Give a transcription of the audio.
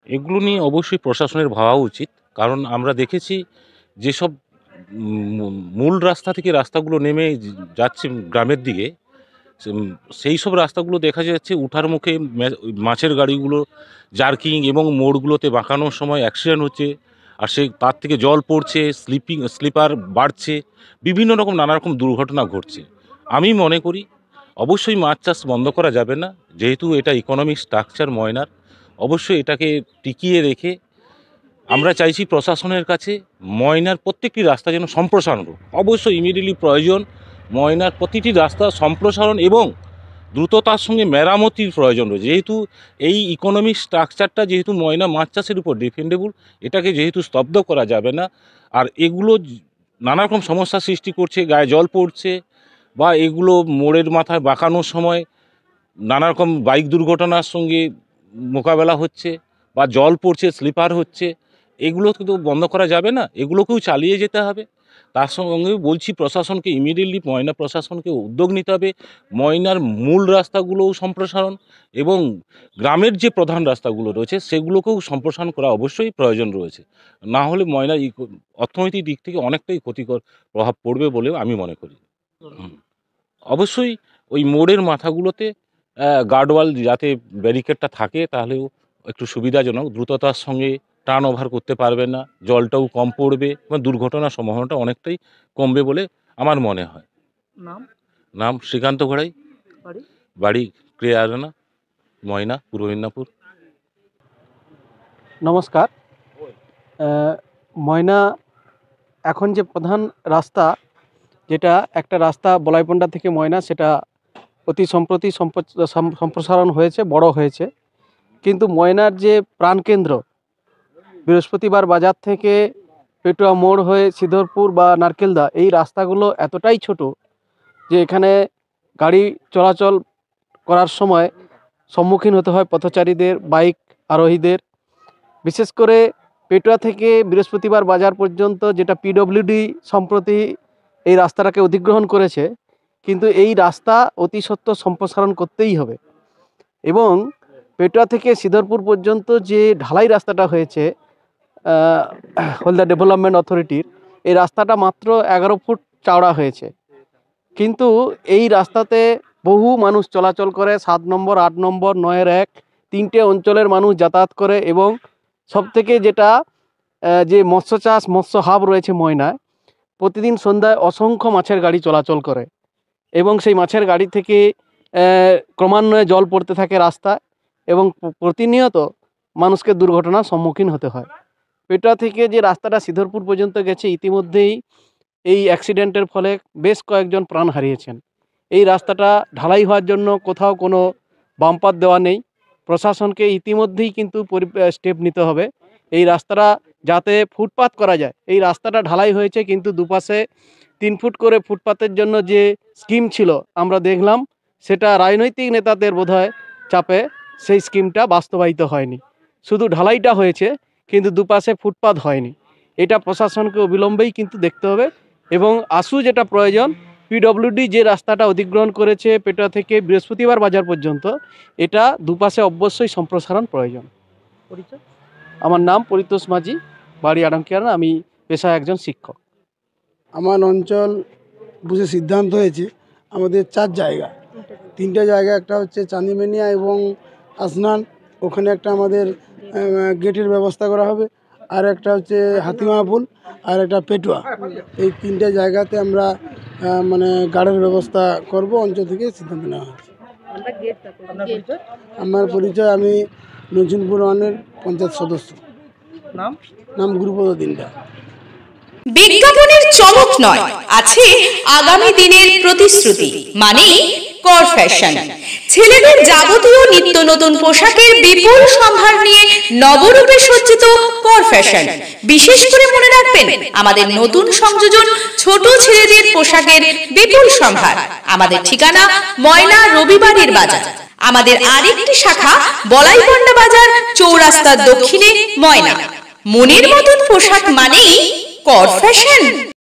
এগুলো নিয়ে অবশ্যই প্রশাসনের ভাবা উচিত। কারণ আমরা দেখেছি যেসব মূল রাস্তা থেকে রাস্তাগুলো নেমে যাচ্ছে গ্রামের দিকে, সেই সব রাস্তাগুলো দেখা যাচ্ছে উঠার মুখে মাছের গাড়িগুলো জার্কিং এবং মোড়গুলোতে বাঁকানোর সময় অ্যাক্সিডেন্ট হচ্ছে। আর তার থেকে জল পড়ছে, স্লিপার বাড়ছে, বিভিন্ন রকম নানা রকম দুর্ঘটনা ঘটছে। আমি মনে করি অবশ্যই মাছ চাষ বন্ধ করা যাবে না, যেহেতু এটা ইকোনমিক স্ট্রাকচার ময়নার। অবশ্যই এটাকে টিকিয়ে রেখে আমরা চাইছি প্রশাসনের কাছে ময়নার প্রত্যেকটি রাস্তা যেন সম্প্রসারণ হোক। অবশ্যই ইমিডিয়েটলি প্রয়োজন ময়নার প্রতিটি রাস্তা সম্প্রসারণ এবং দ্রুততার সঙ্গে মেরামতির প্রয়োজন রয়েছে। যেহেতু এই ইকোনমিক স্ট্রাকচারটা যেহেতু ময়না মাছ চাষের উপর ডিপেন্ডেবল, এটাকে যেহেতু স্তব্ধ করা যাবে না। আর এগুলো নানা রকম সমস্যা সৃষ্টি করছে, গায়ে জল পড়ছে বা এগুলো মোড়ের মাথায় বাঁকানোর সময় নানা রকম বাইক দুর্ঘটনার সঙ্গে মোকাবেলা হচ্ছে বা জল পড়ছে, স্লিপার হচ্ছে। এগুলো কিন্তু বন্ধ করা যাবে না, এগুলোকেও চালিয়ে যেতে হবে। তার সঙ্গে বলছি প্রশাসনকে ইমিডিয়েটলি ময়না প্রশাসনকে উদ্যোগ নিতে হবে। ময়নার মূল রাস্তাগুলোও সম্প্রসারণ এবং গ্রামের যে প্রধান রাস্তাগুলো রয়েছে সেগুলোকেও সম্প্রসারণ করা অবশ্যই প্রয়োজন রয়েছে। না হলে ময়নার অর্থনৈতিক দিক থেকে অনেকটাই ক্ষতিকর প্রভাব পড়বে বলেও আমি মনে করি। অবশ্যই ওই মোড়ের মাথাগুলোতে গার্ডওয়াল যাতে ব্যারিকেডটা থাকে, তাহলেও একটু সুবিধাজনক, দ্রুততার সঙ্গে টার্ন ওভার করতে পারবে না, জলটাও কম পড়বে এবং দুর্ঘটনার সম্ভাবনাটা অনেকটাই কমবে বলে আমার মনে হয়। নাম শ্রীকান্ত ঘোড়াই, বাড়ি ক্রিয়ারানা, ময়না, পূর্ব মেদিনীপুর। নমস্কার। ময়না এখন যে প্রধান রাস্তা, যেটা একটা রাস্তা বলাইপন্ডা থেকে ময়না, সেটা অতি সম্প্রতি সম্প্রসারণ হয়েছে, বড় হয়েছে। কিন্তু ময়নার যে প্রাণকেন্দ্র বৃহস্পতিবার বাজার থেকে পেটুয়া মোড় হয়ে সিদ্ধরপুর বা নারকেলদা, এই রাস্তাগুলো এতটাই ছোট যে এখানে গাড়ি চলাচল করার সময় সম্মুখীন হতে হয় পথচারীদের, বাইক আরোহীদের। বিশেষ করে পেটুয়া থেকে বৃহস্পতিবার বাজার পর্যন্ত, যেটা পিডব্লিউডি সম্প্রতি এই রাস্তাটাকে অধিগ্রহণ করেছে, কিন্তু এই রাস্তা অতি সত্বর সম্প্রসারণ করতেই হবে। এবং পেটুয়া থেকে সিদ্ধরপুর পর্যন্ত যে ঢালাই রাস্তাটা হয়েছে হলদা ডেভেলপমেন্ট অথরিটির, এই রাস্তাটা মাত্র 11 ফুট চওড়া হয়েছে। কিন্তু এই রাস্তাতে বহু মানুষ চলাচল করে, 7 নম্বর, 8 নম্বর, 9-1 তিনটে অঞ্চলের মানুষ যাতায়াত করে। এবং সবথেকে যেটা যে মৎস্য চাষ, মৎস্য হাব রয়েছে ময়নায়, প্রতিদিন সন্ধ্যায় অসংখ্য মাছের গাড়ি চলাচল করে এবং সেই মাছের গাড়ি থেকে ক্রমান্বয়ে জল পড়তে থাকে রাস্তায় এবং প্রতিনিয়ত মানুষকে দুর্ঘটনার সম্মুখীন হতে হয়। পেটুয়া থেকে যে রাস্তাটা সিদ্ধরপুর পর্যন্ত গেছে, ইতিমধ্যেই এই অ্যাক্সিডেন্টের ফলে বেশ কয়েকজন প্রাণ হারিয়েছেন। এই রাস্তাটা ঢালাই হওয়ার জন্য কোথাও কোনো বাম্পার দেওয়া নেই। প্রশাসনকে ইতিমধ্যেই কিন্তু স্টেপ নিতে হবে এই রাস্তাটা যাতে ফুটপাত করা যায়। এই রাস্তাটা ঢালাই হয়েছে, কিন্তু দুপাশে 3 ফুট করে ফুটপাতের জন্য যে স্কিম ছিল আমরা দেখলাম, সেটা রাজনৈতিক নেতাদের বোধহয় চাপে সেই স্কিমটা বাস্তবায়িত হয়নি। শুধু ঢালাইটা হয়েছে, কিন্তু দুপাশে ফুটপাত হয়নি। এটা প্রশাসনকে অবিলম্বেই কিন্তু দেখতে হবে। এবং যেটা প্রয়োজন, পিডব্লিউডি যে রাস্তাটা অধিগ্রহণ করেছে পেটুয়া থেকে বৃহস্পতিবার বাজার পর্যন্ত, এটা দুপাশে অবশ্যই সম্প্রসারণ প্রয়োজন। আমার নাম পরিতোষ মাঝি, বাড়ি আডামকিয়ানা, আমি পেশায় একজন শিক্ষক। আমার অঞ্চল বুঝে সিদ্ধান্ত হয়েছে আমাদের 4 জায়গা, 3টে জায়গা, একটা হচ্ছে চাঁদিমেনিয়া এবং আসনান, ওখানে একটা আমাদের গেটের ব্যবস্থা করা হবে। আর একটা হচ্ছে হাতিমাপুল, আর একটা পেটুয়া। এই 3টে জায়গাতে আমরা মানে গার্ডের ব্যবস্থা করব, অঞ্চল থেকে সিদ্ধান্ত নেওয়া হয়েছে। আমার পরিচয়, আমি নজিনপুর ওয়ানের পঞ্চায়েত সদস্য। নাম গুরুপদ দিনটা। বিজ্ঞাপনের চমক নয়, আছে আগামী দিনের প্রতিশ্রুতি, মানে কর ফ্যাশন। ছেলেদের যাবতীয় নিত্য নতুন পোশাকের বিপুল সম্ভার নিয়ে নবরূপে সজ্জিত কর ফ্যাশন। বিশেষ করে মনে রাখবেন, আমাদের নতুন সংযোজন ছোট ছেলেদের পোশাকের বিপুল সম্ভার। আমাদের ঠিকানা ময়না রবিবারের বাজার। আমাদের আরেকটি শাখা বলাইপন্ডা বাজার, চৌরাস্তার দক্ষিণে ময়না। মনের মতন পোশাক মানেই কর ফ্যাশন।